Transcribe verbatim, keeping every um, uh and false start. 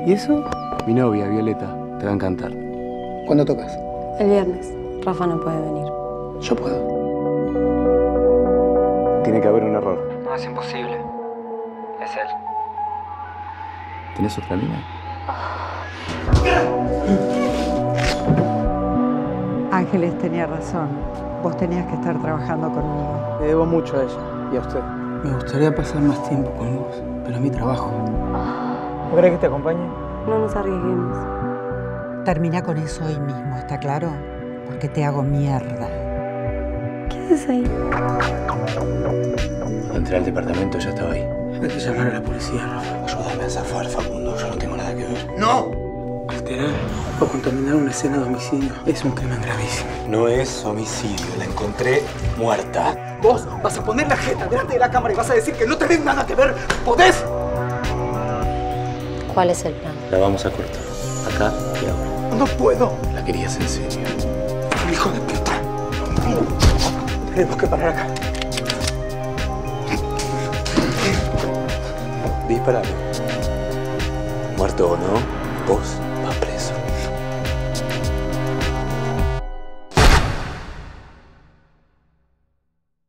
¿Y eso? Mi novia, Violeta. Te va a encantar. ¿Cuándo tocas? El viernes. Rafa no puede venir. Yo puedo. Tiene que haber un error. No, es imposible. Es él. ¿Tienes otra mina? Ángeles tenía razón. Vos tenías que estar trabajando conmigo. Le debo mucho a ella y a usted. Me gustaría pasar más tiempo con vos, pero es mi trabajo. ¿No querés que te acompañe? No nos arriesguemos. Termina con eso hoy mismo, ¿está claro? Porque te hago mierda. ¿Qué haces ahí? Cuando entré al departamento ya estaba ahí. Hay que llamar a la policía, Rafa. Ayúdame a zafar, Facundo. Yo no tengo nada que ver. ¡No! Alterar o contaminar una escena de homicidio es un crimen gravísimo. No es homicidio. La encontré muerta. Vos vas a poner la jeta delante de la cámara y vas a decir que no tenés nada que ver. ¿Podés? ¿Cuál es el plan? La vamos a cortar. Acá y ahora. No puedo. La querías en serio. Hijo de puta. Tenemos que parar acá. Disparame. Muerto o no, vos